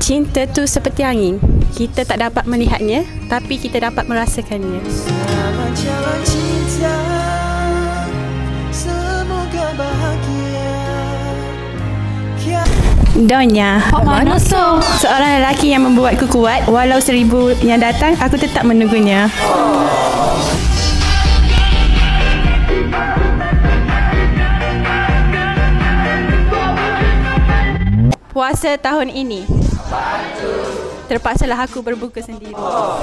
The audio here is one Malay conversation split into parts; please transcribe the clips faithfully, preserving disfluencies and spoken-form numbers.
Cinta tu seperti angin. Kita tak dapat melihatnya, tapi kita dapat merasakannya. Selamat jalan cinta, semoga bahagia. Donya Manoso, seorang lelaki yang membuatku kuat. Walau seribu yang datang, aku tetap menunggunya. Puasa tahun ini, terpaksalah aku berbuka sendiri.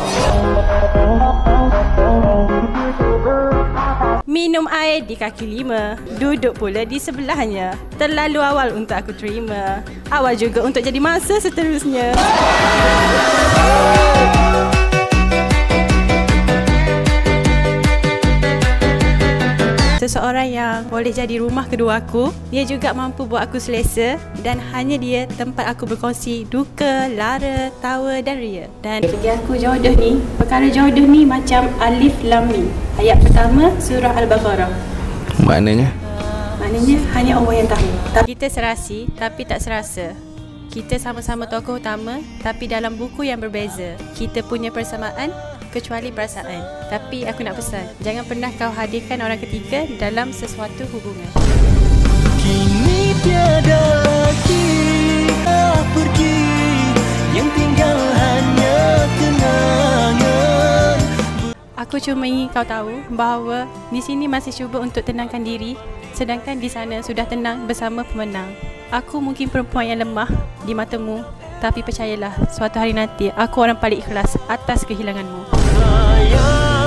Minum air di kaki lima, duduk pula di sebelahnya. Terlalu awal untuk aku terima, awal juga untuk jadi masa seterusnya. Seseorang yang boleh jadi rumah kedua aku. Dia juga mampu buat aku selesa, dan hanya dia tempat aku berkongsi duka, lara, tawa dan ria. Dan bagi aku jodoh ni, perkara jodoh ni macam alif lam mim. Ayat pertama surah Al-Baqarah. Maknanya? Uh, maknanya hanya Allah yang tahu. Kita serasi tapi tak serasa. Kita sama-sama tokoh utama tapi dalam buku yang berbeza. Kita punya persamaan kecuali perasaan. Tapi aku nak pesan, jangan pernah kau hadirkan orang ketiga dalam sesuatu hubungan. Kini tiada lagi ah pergi, yang tinggal hanya kenangan. Aku cuma ingin kau tahu bahawa di sini masih cuba untuk tenangkan diri, sedangkan di sana sudah tenang bersama pemenang. Aku mungkin perempuan yang lemah di matamu, tapi percayalah, suatu hari nanti aku orang paling ikhlas atas kehilanganmu. Ayah.